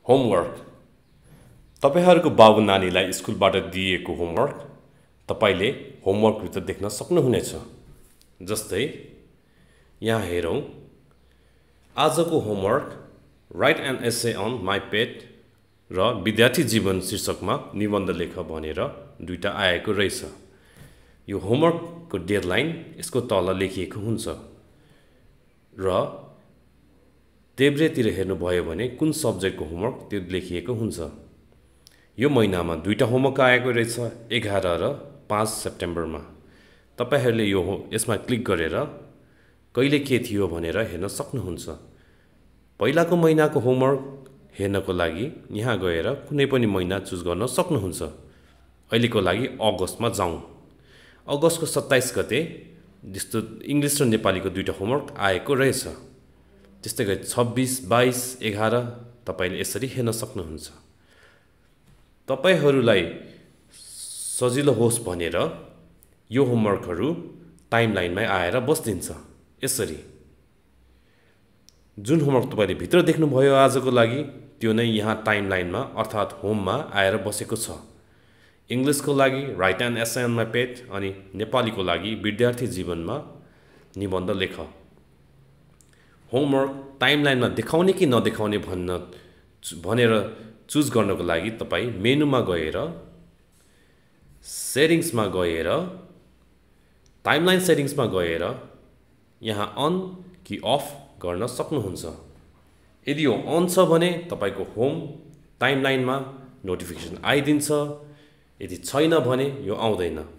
Homework तपाईहरूको बाबु नानीलाई स्कुलबाट दिएको होमवर्क तपाईले होमवर्कभित्र देख्न सक्नुहुनेछ। जस्तै यहाँ हेरौँ, आजको homework write an essay on my pet र विद्यार्थी जीवन शीर्षकमा निबन्ध लेख भनेर दुईटा आएको रहेछ। यो होमवर्कको डेडलाइन यसको तल लेखिएको हुन्छ र देब्रेतिर हेर्नुभयो भने कुन सब्जेक्टको होमवर्क त्यो लेखिएको हुन्छ। यो महिनामा दुईटा होमवर्क आएको रहेछ, 11 र 5 सेप्टेम्बरमा। तपाईहरूले यसमा क्लिक गरेर कहिले के थियो भनेर हेर्न सक्नुहुन्छ। पहिलाको महिनाको होमवर्क हेर्नको लागि यहाँ गएर कुनै पनि महिना चुज गर्न सक्नुहुन्छ। अहिलेको लागि अगस्तमा जाउँ। अगस्तको 27 गते जस्तो इङ्ग्लिस र नेपालीको दुईटा होमवर्क आएको रहेछ। त्यस्तै गरी 26, 22, 11 तपाईले यसरी हेर्न सक्नुहुन्छ। तपाईहरूलाई सजिलो होस् भनेर यो होमवर्कहरू टाइमलाइनमै आएर बस्दिन्छ। यसरी जुन होमवर्क तपाईले भित्र देख्नुभयो आजको लागि त्यो नै यहाँ टाइमलाइनमा अर्थात् होममा आएर बसेको छ। इङ्ग्लिसको लागि write an essay on my pet अनि नेपालीको लागि विद्यार्थी जीवनमा निबन्ध लेख। होमवर्क टाइमलाइनमा देखाउने कि नदेखाउने भनेर चुज गर्नको लागि तपाईँ मेनुमा गएर सेटिङ्समा गएर टाइमलाइन सेटिङ्समा गएर यहाँ अन कि अफ गर्न सक्नुहुन्छ। यदि यो अन छ भने तपाईँको होम टाइमलाइनमा नोटिफिकेसन आइदिन्छ, यदि छैन भने यो आउँदैन।